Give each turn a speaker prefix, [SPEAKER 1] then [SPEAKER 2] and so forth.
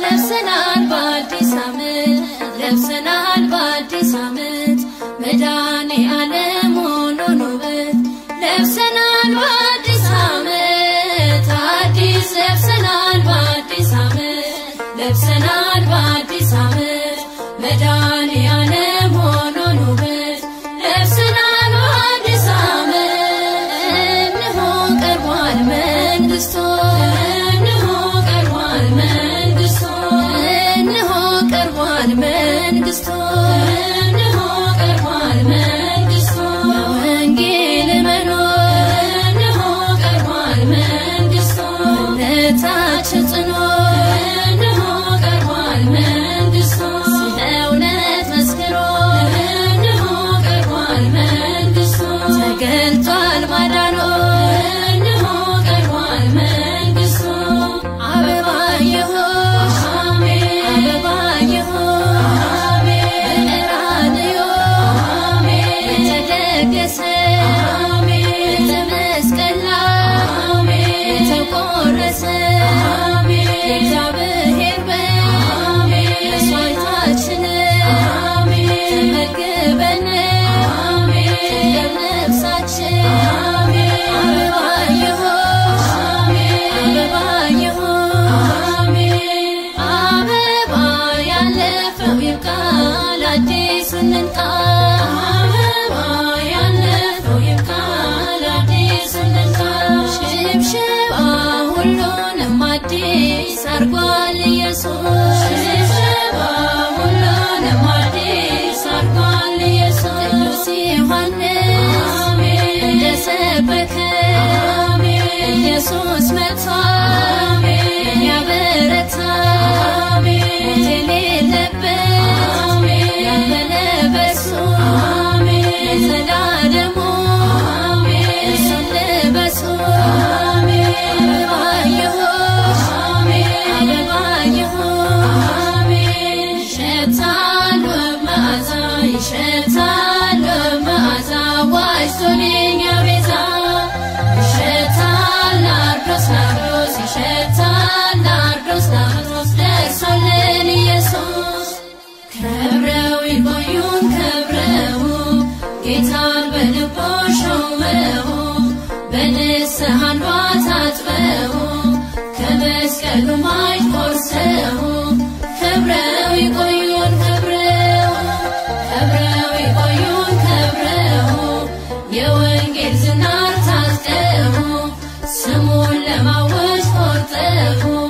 [SPEAKER 1] ለብሰናል በአዲስ ዓመት ለብሰናል በአዲስ ዓመት መድኃኔአለም ሆኖን ውበት ለብሰናል በአዲስ ዓመት አዲስ ለብሰናል በአዲስ ዓመት ለብሰናል በአዲስ ዓመት መድኃኔአለም ሆኖን ውበት ለብሰናል በአዲስ ዓመት እነሆ ቀርቧል መንግስቱ እነሆ ቀርቧል መንግስቱ እነሆ ቀርቧል መንግስቱ እነሆ ቀርቧል መንግስቱ በወንጌል መኖር እነሆ ቀርቧል መንግስቱ እምነታችን ጽኑ እነሆ ቀርቧል መንግስቱ ስለእውነት መስክሩ እነሆ ቀርቧል መንግስቱ ተገልጣል ማዳኑ እነሆ ቀርቧል መንግስቱ አበባየሆሽ አበባየሆሽ በቀራንዮ የተደገሰው በዕፀ-መስቀል የተቆረሰው እግዚአብሔር መስዋዕታችን ተመግበን ለነፍሳችን አበባየሆሽ አበባየሆሽ አበባ ያለፈው ይብቃ ለአዲስ እንንቃ አበባ ያለፈው ይብቃ ለአዲስ እንንቃ ሽብሽባ ሁሉንም አዲስ አድርጓል ኢየሱስ ሽብሽባ ሁሉንም አዲስ አድርጓል ኢየሱስ ቅዱስ ዮሐንስ እንደሰበከ ኢየሱስ መጥቷል የሚያበረታ የሌለበት ያመነ በእርሱ የዘላለሙ እርሱን ልበሱ አበባየሆሽ አበባየሆሽ ይሸታል መዓዛ ይሸታል መዓዛ ዋጅቶን የኛ ቤዛ ይሸታል ናርዶስ ናርዶስ ይሸታል ናርዶስ ናርዶስ-ደርሶልን ኢየሱስ ከብረው ይቆዩን ከብረው ጌታን በልቦ ሾመው በንስሐ ታጥበው ከመስቀሉ ማይ ቆርሰው ከብረው ይቆዩን ከብረው ከብረው ይቆዩን ከብረው የወንጌል ዝናር ታጥቀው ስሙን ለማወጅ ቆርጠው